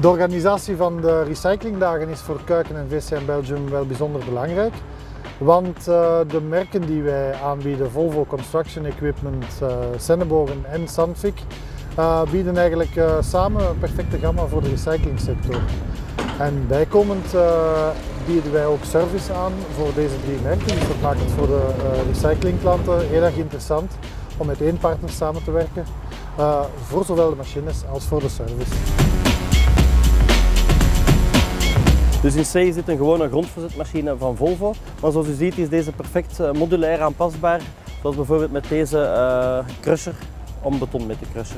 De organisatie van de recyclingdagen is voor Kuiken en VCM Belgium wel bijzonder belangrijk. Want de merken die wij aanbieden, Volvo Construction Equipment, Sennebogen en Sandvik, bieden eigenlijk samen een perfecte gamma voor de recyclingsector. En bijkomend bieden wij ook service aan voor deze drie merken. Dus dat maakt het voor de recyclingklanten heel erg interessant om met één partner samen te werken, voor zowel de machines als voor de service. Dus in C zit een gewone grondverzetmachine van Volvo, maar zoals u ziet is deze perfect modulair aanpasbaar, zoals bijvoorbeeld met deze crusher om beton mee te crushen.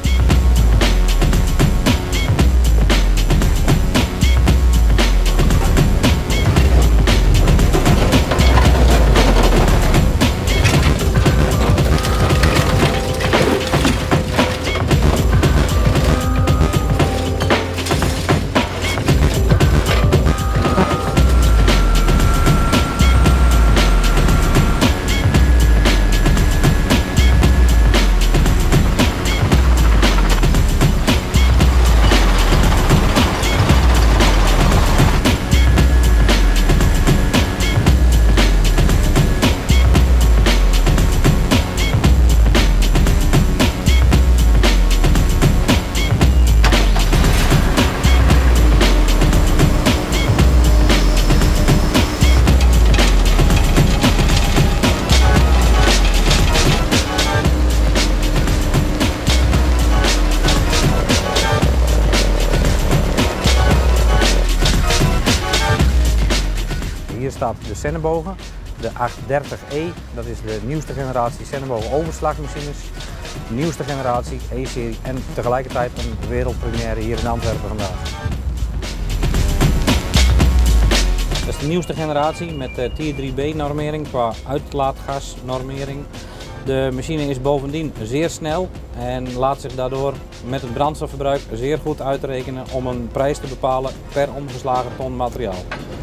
Hier staat de Sennebogen, de 830E, dat is de nieuwste generatie Sennebogen overslagmachines. De nieuwste generatie, E-serie en tegelijkertijd een wereldpremière hier in Antwerpen vandaag. Dat is de nieuwste generatie met de Tier 3B normering qua uitlaatgasnormering. De machine is bovendien zeer snel en laat zich daardoor met het brandstofverbruik zeer goed uitrekenen om een prijs te bepalen per omgeslagen ton materiaal.